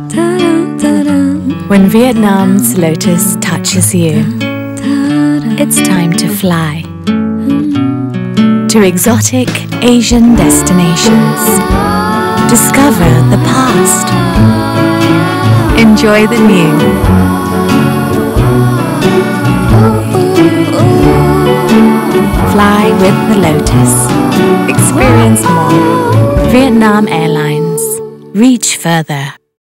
When Vietnam's lotus touches you, it's time to fly to exotic Asian destinations. Discover the past. Enjoy the new. Fly with the Lotus. Experience more. Vietnam Airlines. Reach further.